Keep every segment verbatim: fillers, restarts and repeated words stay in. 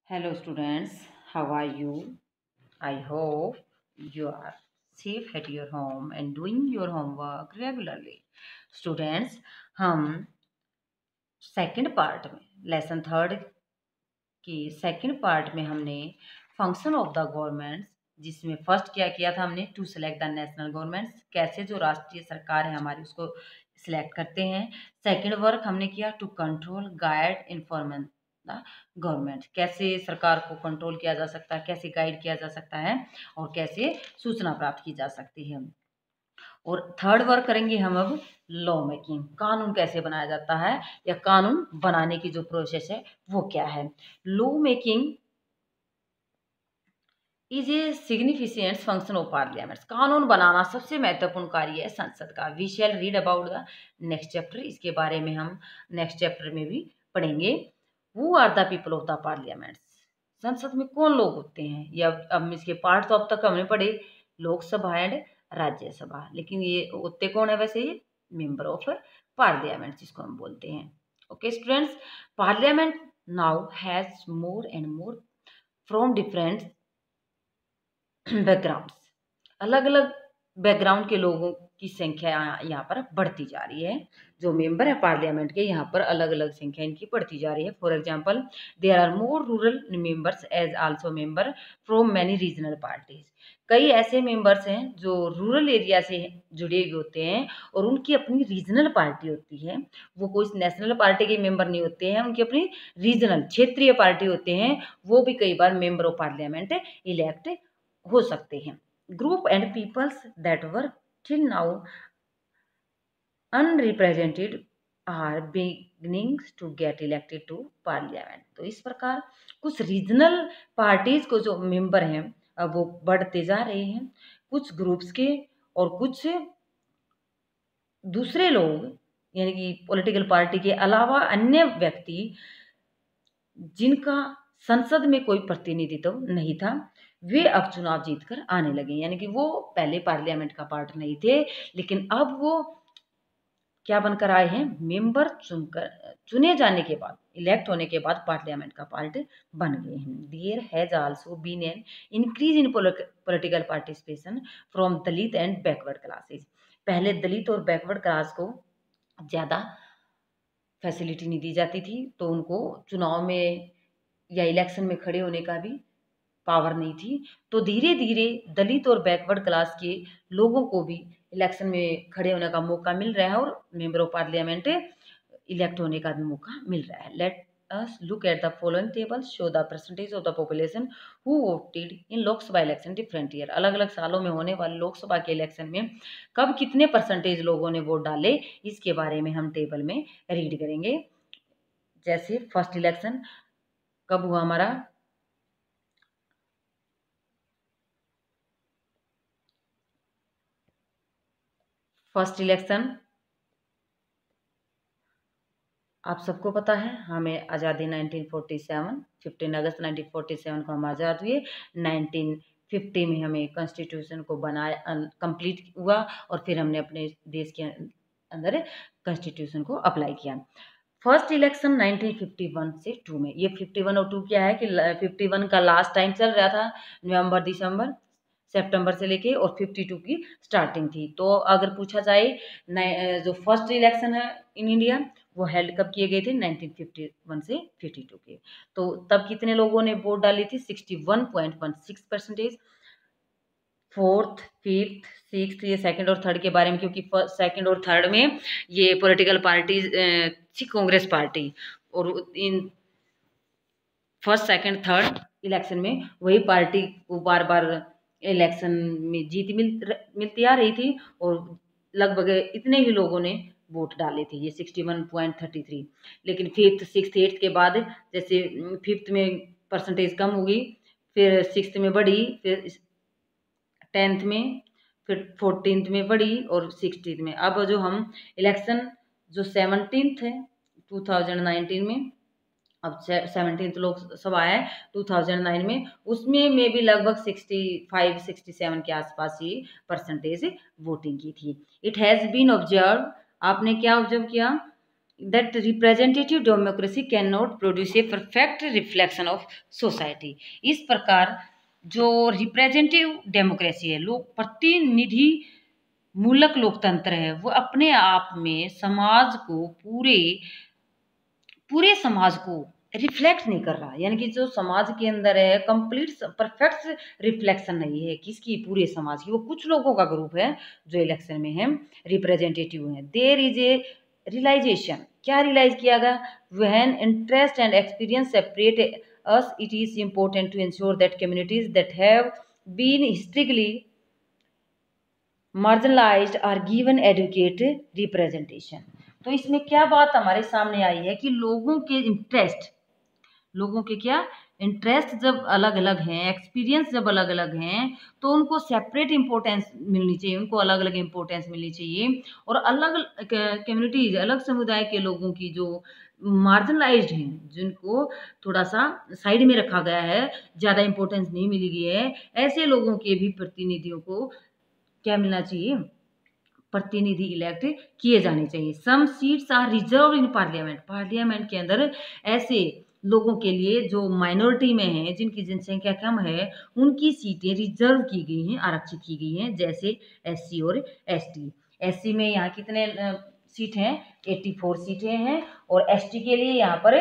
Hello students, how are you? I hope you are safe at your home and doing your homework regularly. Students, हम second part में lesson third की second part में हमने function of the government, जिसमें first क्या किया था हमने, to select the national government, कैसे जो राष्ट्रीय सरकार है हमारी उसको सिलेक्ट करते हैं। सेकंड वर्क हमने किया to control guide informant government, कैसे सरकार को कंट्रोल किया जा सकता है, कैसे गाइड किया जा सकता है और कैसे सूचना प्राप्त की जा सकती है। और थर्ड वर्क करेंगे हम अब लॉ मेकिंग, कानून कैसे बनाया जाता है या कानून बनाने की जो प्रोसेस है वो क्या है। Law making is a significant function of parliament, कानून बनाना सबसे महत्वपूर्ण कार्य है संसद का। We shall read about the next chapter, इसके बारे में हम नेक्स्ट चैप्टर में भी पढ़ेंगे। Who are the people of the parliament, संसद में कौन लोग होते हैं, या अब इसके पार्ट तो अब तक हमने पढ़े लोकसभा एंड राज्यसभा, लेकिन ये होते कौन है वैसे, ये मेंबर ऑफ पार्लियामेंट जिसको हम बोलते हैं। Okay students, parliament now has more and more from different backgrounds, अलग अलग बैकग्राउंड के लोगों की संख्या यहाँ पर बढ़ती जा रही है। जो मेंबर है पार्लियामेंट के यहाँ पर अलग अलग संख्या इनकी बढ़ती जा रही है। For example, there are more rural members as also member from many regional parties, कई ऐसे मेंबर्स हैं जो रूरल एरिया से जुड़े हुए होते हैं और उनकी अपनी रीजनल पार्टी होती है। वो कोई नेशनल पार्टी के मेंबर नहीं होते हैं, उनकी अपनी रीजनल क्षेत्रीय पार्टी होते हैं, वो भी कई बार मेंबर ऑफ पार्लियामेंट इलेक्ट हो सकते हैं। Group and peoples that were till now unrepresented are beginning to get elected to parliament, तो इस प्रकार कुछ रीजनल पार्टीज को जो मेंबर हैं अब वो बढ़ते जा रहे हैं, कुछ ग्रुप्स के और कुछ दूसरे लोग यानी कि पॉलिटिकल पार्टी के अलावा अन्य व्यक्ति जिनका संसद में कोई प्रतिनिधित्व नहीं था, वे अब चुनाव जीतकर आने लगे। यानी कि वो पहले पार्लियामेंट का पार्ट नहीं थे, लेकिन अब वो क्या बनकर आए हैं, मेंबर चुनकर चुने जाने के बाद, इलेक्ट होने के बाद पार्लियामेंट का पार्ट बन गए हैं। There has also been an increase in political participation from Dalit and backward classes, पहले दलित और बैकवर्ड क्लास को ज़्यादा फैसिलिटी नहीं दी जाती थी, तो उनको चुनाव में या इलेक्शन में खड़े होने का भी पावर नहीं थी। तो धीरे धीरे दलित और बैकवर्ड क्लास के लोगों को भी इलेक्शन में खड़े होने का मौका मिल रहा है और मेंबर ऑफ पार्लियामेंट इलेक्ट होने का भी मौका मिल रहा है। Let us look at the following tables show the percentage of the population who voted in Lok Sabha election different year, अलग अलग सालों में होने वाले लोकसभा के इलेक्शन में कब कितने परसेंटेज लोगों ने वोट डाले, इसके बारे में हम टेबल में रीड करेंगे। जैसे फर्स्ट इलेक्शन कब हुआ हमारा, फर्स्ट इलेक्शन आप सबको पता है, हमें आज़ादी नाइनटीन फोर्टी सेवन, पंद्रह अगस्त नाइनटीन फोर्टी सेवन को हम आज़ाद हुए। नाइनटीन फिफ्टी में हमें कॉन्स्टिट्यूशन को बनाया, कंप्लीट हुआ और फिर हमने अपने देश के अंदर कॉन्स्टिट्यूशन को अप्लाई किया। First election nineteen fifty one से टू में, ये फिफ्टी वन और टू क्या है कि फिफ्टी वन का लास्ट टाइम चल रहा था, नवंबर दिसंबर सितंबर से लेके, और फिफ्टी टू की स्टार्टिंग थी। तो अगर पूछा जाए जो फर्स्ट इलेक्शन है इन इंडिया वो हेल्ड कब किए गए थे, नाइनटीन फिफ्टी वन से फिफ्टी टू के। तो तब कितने लोगों ने वोट डाली थी, sixty one point one six percentage. Fourth, fifth, six, ये सेकंड और थर्ड के बारे में, क्योंकि सेकंड और थर्ड में ये पॉलिटिकल पार्टी थी कांग्रेस पार्टी, और इन फर्स्ट सेकंड थर्ड इलेक्शन में वही पार्टी को बार बार इलेक्शन में जीत मिल मिलती आ रही थी, और लगभग इतने ही लोगों ने वोट डाले थे, ये sixty one point thirty three. लेकिन फिफ्थ सिक्स एट्थ के बाद जैसे फिफ्थ में परसेंटेज कम होगी, फिर सिक्स्थ में बढ़ी, फिर टेंथ में, फिर फोर्टीनथ में बढ़ी और सिक्सटीन में। अब जो हम इलेक्शन जो सेवनटीन्थ है टू थाउजेंड नाइनटीन में, अब सेवनटीन्थ लोकसभा है टू थाउजेंड नाइन में, उसमें में भी लगभग सिक्सटी फाइव सिक्सटी सेवन के आसपास ही परसेंटेज वोटिंग की थी। इट हैज़ बीन ऑब्जर्व, आपने क्या ऑब्जर्व किया, that representative democracy cannot produce a perfect reflection of society। इस प्रकार जो रिप्रेजेंटेटिव डेमोक्रेसी है, लोक प्रतिनिधि मूलक लोकतंत्र है, वो अपने आप में समाज को पूरे पूरे समाज को रिफ्लेक्ट नहीं कर रहा। यानी कि जो समाज के अंदर है कंप्लीट परफेक्ट रिफ्लेक्शन नहीं है किसकी, पूरे समाज की। वो कुछ लोगों का ग्रुप है जो इलेक्शन में है, रिप्रेजेंटेटिव है। देयर इज ए रियलाइजेशन, क्या रियलाइज किया गया, when interest and experience separate us it is important to ensure that communities that have been historically marginalized are given adequate representation. तो इसमें क्या बात हमारे सामने आई है कि लोगों के इंटरेस्ट, लोगों के क्या इंटरेस्ट जब अलग अलग हैं, एक्सपीरियंस जब अलग अलग हैं, तो उनको सेपरेट इम्पोर्टेंस मिलनी चाहिए, उनको अलग अलग इम्पोर्टेंस मिलनी चाहिए। और अलग कम्युनिटीज, अलग समुदाय के लोगों की जो मार्जिनलाइज्ड हैं, जिनको थोड़ा सा साइड में रखा गया है, ज़्यादा इम्पोर्टेंस नहीं मिली गई है, ऐसे लोगों के भी प्रतिनिधियों को क्या मिलना चाहिए, प्रतिनिधि इलेक्ट किए जाने चाहिए। Some seats are reserve in parliament, parliament के अंदर ऐसे लोगों के लिए जो माइनॉरिटी में हैं, जिनकी जनसंख्या कम है, उनकी सीटें रिजर्व की गई हैं, आरक्षित की गई हैं, जैसे एससी और एसटी। एससी में यहाँ कितने सीट हैं, चौरासी सीटें हैं, और एसटी के लिए यहाँ पर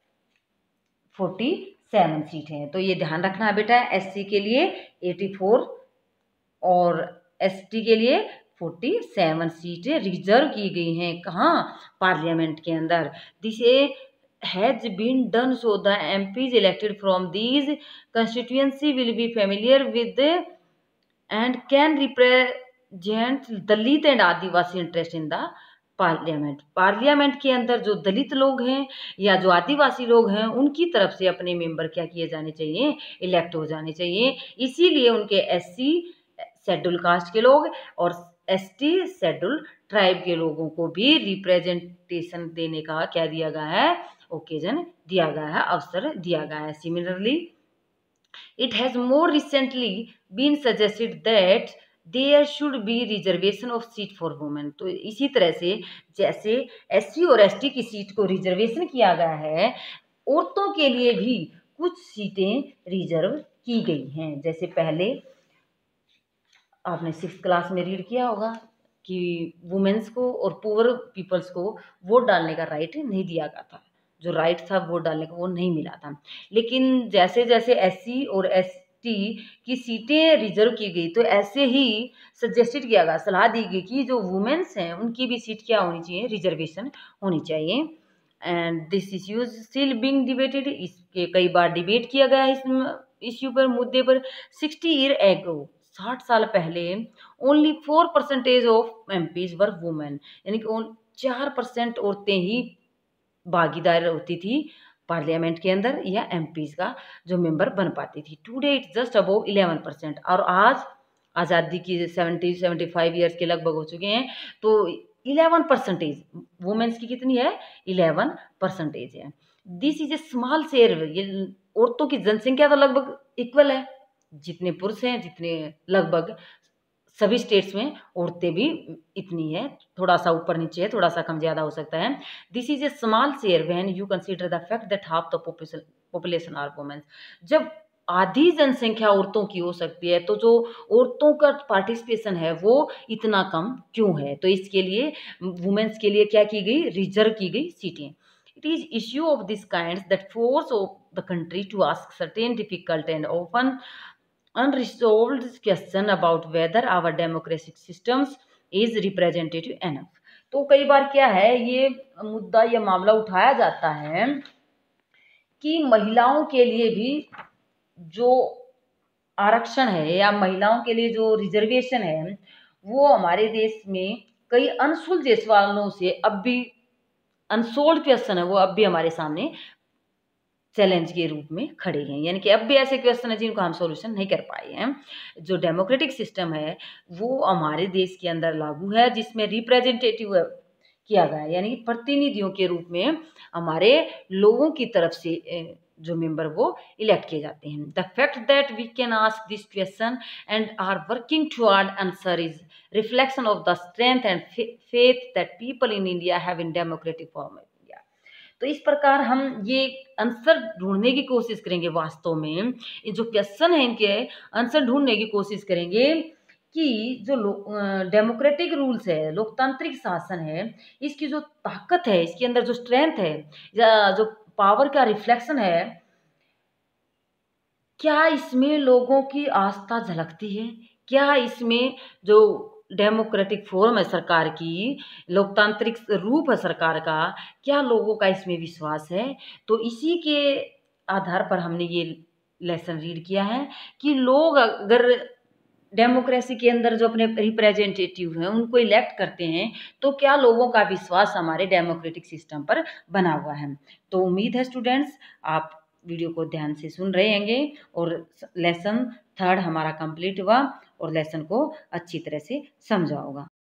सैंतालीस सीट हैं। तो ये ध्यान रखना है बेटा, एससी के लिए चौरासी और एसटी के लिए सैंतालीस सीटें रिजर्व की गई हैं, कहाँ, पार्लियामेंट के अंदर। This has been done so the MPs elected from these constituency will be familiar with and can represent Dalit and Adivasi interest in the parliament. Parliament के अंदर जो दलित लोग हैं या जो आदिवासी लोग हैं, उनकी तरफ से अपने मेंबर क्या किए जाने चाहिए, इलेक्ट हो जाने चाहिए। इसीलिए उनके एससी शेड्यूल कास्ट के लोग और एसटी शेड्यूल ट्राइब के लोगों को भी रिप्रेजेंटेशन देने का क्या दिया गया है, ओकेजन दिया गया है, अवसर दिया गया है। Similarly it has more recently been suggested that there should be reservation of seat for women. तो इसी तरह से जैसे एससी और एसटी की सीट को रिजर्वेशन किया गया है, औरतों के लिए भी कुछ सीटें रिजर्व की गई हैं। जैसे पहले आपने सिक्स क्लास में रीड किया होगा कि वुमेन्स को और पुअर पीपल्स को वोट डालने का राइट नहीं दिया गया था, जो राइट था वोट डालने का वो नहीं मिला था। लेकिन जैसे जैसे एससी और एसटी की सीटें रिजर्व की गई, तो ऐसे ही सजेस्टेड किया गया, सलाह दी गई कि जो वुमेन्स हैं उनकी भी सीट क्या होनी चाहिए, रिजर्वेशन होनी चाहिए। And this issues still being debated, इसके कई बार डिबेट किया गया इस इश्यू पर, मुद्दे पर। सिक्सटी ईयर एगो, साठ साल पहले only four percentage of MPs were women, यानी कि चार परसेंट औरतें ही भागीदार होती थी पार्लियामेंट के अंदर या एमपीज का जो मेंबर बन पाती थी। Today it's just above eleven percent, और आज आज़ादी की सेवेंटी सेवेंटी फाइव ईयर्स के लगभग हो चुके हैं, तो इलेवन परसेंटेज वुमेन्स की कितनी है, इलेवन परसेंटेज है। This is a small share, ये औरतों की जनसंख्या तो लगभग इक्वल है, जितने पुरुष हैं जितने लगभग सभी स्टेट्स में औरतें भी इतनी है, थोड़ा सा ऊपर नीचे है, थोड़ा सा कम ज़्यादा हो सकता है। This is a small share when you consider the fact that half the population are women. जब आधी जनसंख्या औरतों की हो सकती है, तो जो औरतों का पार्टिसिपेशन है वो इतना कम क्यों है। तो इसके लिए वुमेन्स के लिए क्या की गई, रिजर्व की गई सीटें। It is issue of this kind that force of the country to ask certain difficult and often unresolved question about whether our democratic systems is representative enough। तो कई बार क्या है, ये मुद्दा या मामला उठाया जाता है कि महिलाओं के लिए भी जो आरक्षण है या महिलाओं के लिए जो रिजर्वेशन है, वो हमारे देश में कई अनसुलझे सवालों से अब भी अनसोल्ड क्वेश्चन है, वो अब भी हमारे सामने चैलेंज के रूप में खड़े हैं। यानी कि अब भी ऐसे क्वेश्चन है जिनको हम सॉल्यूशन नहीं कर पाए हैं। जो डेमोक्रेटिक सिस्टम है वो हमारे देश के अंदर लागू है, जिसमें रिप्रेजेंटेटिव किया गया है, यानी कि प्रतिनिधियों के रूप में हमारे लोगों की तरफ से जो मेंबर वो इलेक्ट किए जाते हैं। The fact that we can ask this question and are working toward answer is reflection of the strength and faith that people in India have in democratic form of India. तो इस प्रकार हम ये answer ढूंढने की कोशिश करेंगे, वास्तव में ये जो क्वेश्चन है इनके आंसर ढूंढने की कोशिश करेंगे कि जो डेमोक्रेटिक रूल्स है, लोकतांत्रिक शासन है, इसकी जो ताकत है, इसके अंदर जो स्ट्रेंथ है या जो पावर का रिफ्लेक्शन है, क्या इसमें लोगों की आस्था झलकती है? क्या इसमें जो डेमोक्रेटिक फॉर्म है सरकार की, लोकतांत्रिक रूप है सरकार का, क्या लोगों का इसमें विश्वास है? तो इसी के आधार पर हमने ये लेसन रीड किया है कि लोग अगर डेमोक्रेसी के अंदर जो अपने रिप्रेजेंटेटिव हैं उनको इलेक्ट करते हैं तो क्या लोगों का विश्वास हमारे डेमोक्रेटिक सिस्टम पर बना हुआ है। तो उम्मीद है स्टूडेंट्स आप वीडियो को ध्यान से सुन रहे होंगे और लेसन थर्ड हमारा कंप्लीट हुआ और लेसन को अच्छी तरह से समझा होगा।